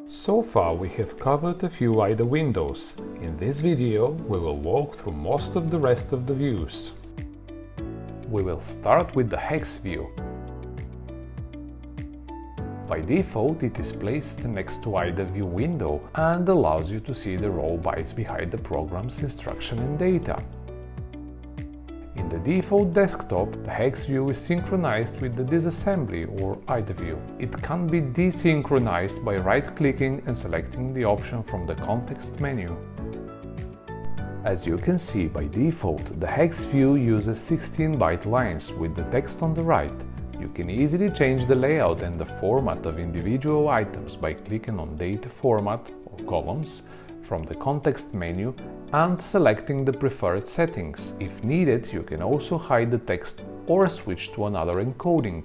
So far we have covered a few IDA windows. In this video we will walk through most of the rest of the views. We will start with the Hex-View. By default it is placed next to IDA View window and allows you to see the raw bytes behind the program's instruction and data. In the default desktop, the Hex-View is synchronized with the disassembly or IDA View. It can be desynchronized by right-clicking and selecting the option from the context menu. As you can see, by default, the Hex-View uses 16-byte lines with the text on the right. You can easily change the layout and the format of individual items by clicking on Data Format or Columns from the context menu and selecting the preferred settings. If needed, you can also hide the text or switch to another encoding.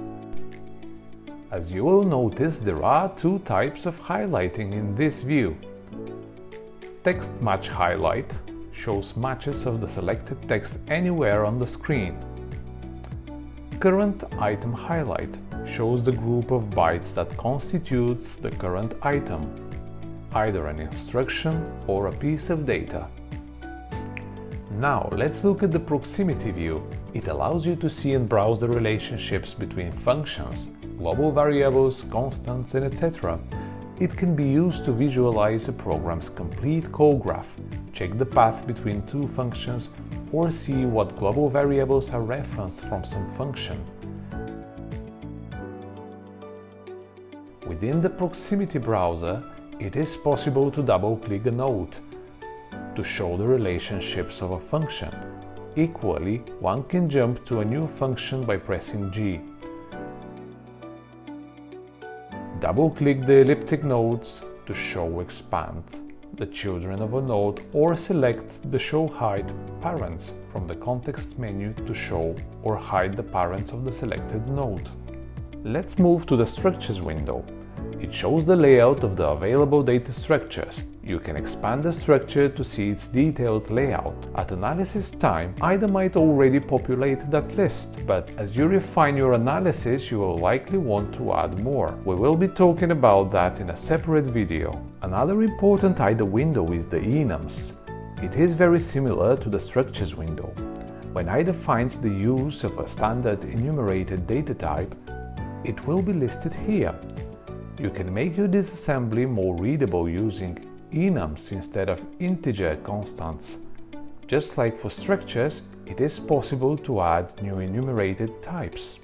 As you will notice, there are two types of highlighting in this view. Text Match Highlight shows matches of the selected text anywhere on the screen. Current Item Highlight shows the group of bytes that constitutes the current item, either an instruction or a piece of data. Now let's look at the Proximity View. It allows you to see and browse the relationships between functions, global variables, constants, and etc. It can be used to visualize a program's complete call graph, check the path between two functions, or see what global variables are referenced from some function. Within the Proximity browser, it is possible to double-click a node to show the relationships of a function. Equally, one can jump to a new function by pressing G. Double-click the elliptic nodes to show expand the children of a node, or select the Show Hide Parents from the context menu to show or hide the parents of the selected node. Let's move to the Structures window. It shows the layout of the available data structures. You can expand the structure to see its detailed layout. At analysis time, IDA might already populate that list, but as you refine your analysis, you will likely want to add more. We will be talking about that in a separate video. Another important IDA window is the Enums. It is very similar to the Structures window. When IDA finds the use of a standard enumerated data type, it will be listed here. You can make your disassembly more readable using enums instead of integer constants. Just like for structures, it is possible to add new enumerated types.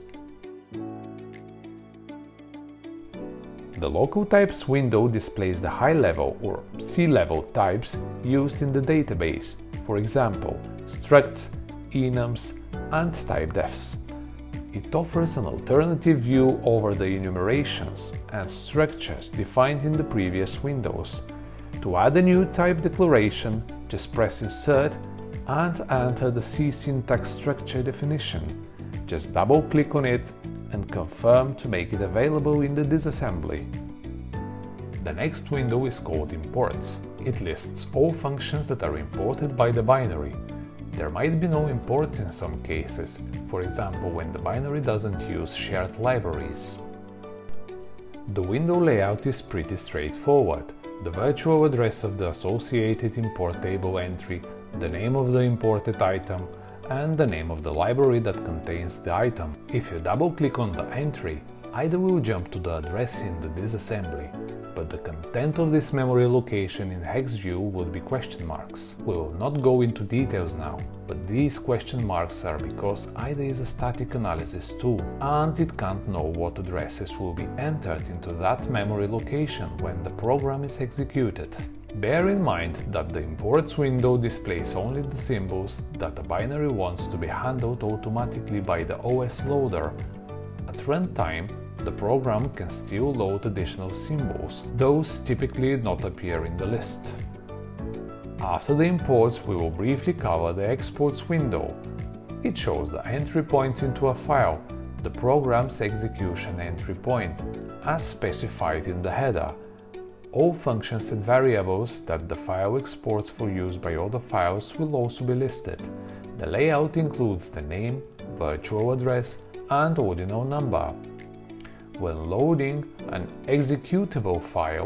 The Local Types window displays the high-level or C-level types used in the database, for example, structs, enums, and typedefs. It offers an alternative view over the enumerations and structures defined in the previous windows. To add a new type declaration, just press Insert and enter the C syntax structure definition. Just double-click on it and confirm to make it available in the disassembly. The next window is called Imports. It lists all functions that are imported by the binary. There might be no imports in some cases, for example when the binary doesn't use shared libraries. The window layout is pretty straightforward. The virtual address of the associated import table entry, the name of the imported item, and the name of the library that contains the item. If you double-click on the entry, IDA will jump to the address in the disassembly, but the content of this memory location in Hex-View would be question marks. We will not go into details now, but these question marks are because IDA is a static analysis tool, and it can't know what addresses will be entered into that memory location when the program is executed. Bear in mind that the Imports window displays only the symbols that a binary wants to be handled automatically by the OS loader. At runtime, the program can still load additional symbols, those typically not appear in the list. After the imports, we will briefly cover the Exports window. It shows the entry points into a file, the program's execution entry point, as specified in the header. All functions and variables that the file exports for use by other files will also be listed. The layout includes the name, virtual address, and ordinal number. When loading an executable file,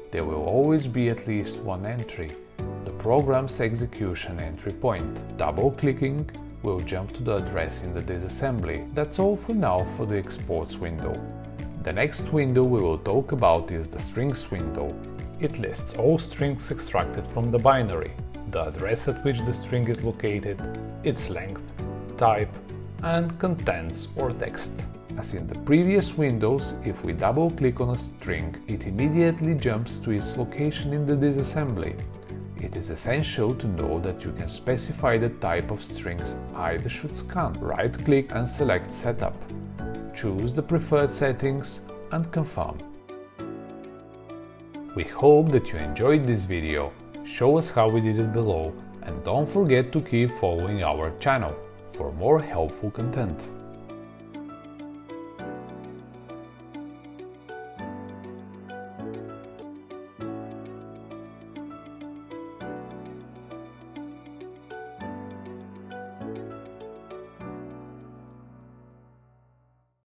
there will always be at least one entry, the program's execution entry point. Double-clicking will jump to the address in the disassembly. That's all for now for the exports window. The next window we will talk about is the strings window. It lists all strings extracted from the binary, the address at which the string is located, its length, type, and contents or text. As in the previous windows, if we double-click on a string, it immediately jumps to its location in the disassembly. It is essential to know that you can specify the type of strings either should scan. Right-click and select Setup. Choose the preferred settings and confirm. We hope that you enjoyed this video. Show us how we did it below, and don't forget to keep following our channel for more helpful content.